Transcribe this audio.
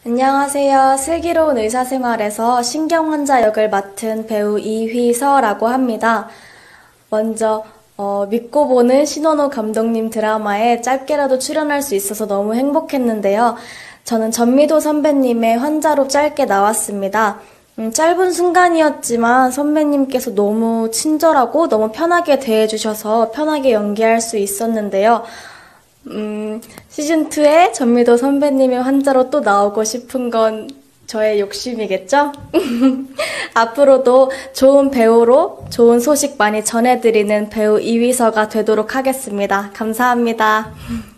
안녕하세요. 슬기로운 의사생활에서 신경환자 역을 맡은 배우 이휘서라고 합니다. 먼저 믿고 보는 신원호 감독님 드라마에 짧게라도 출연할 수 있어서 너무 행복했는데요. 저는 전미도 선배님의 환자로 짧게 나왔습니다. 짧은 순간이었지만 선배님께서 너무 친절하고 너무 편하게 대해주셔서 편하게 연기할 수 있었는데요. 시즌2에 전미도 선배님의 환자로 또 나오고 싶은 건 저의 욕심이겠죠? 앞으로도 좋은 배우로 좋은 소식 많이 전해드리는 배우 이휘서가 되도록 하겠습니다. 감사합니다.